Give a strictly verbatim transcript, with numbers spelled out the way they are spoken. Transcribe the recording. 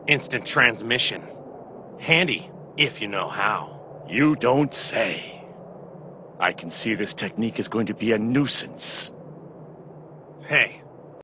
Instant transmission. Handy, if you know how. You don't say. I can see this technique is going to be a nuisance. Hey,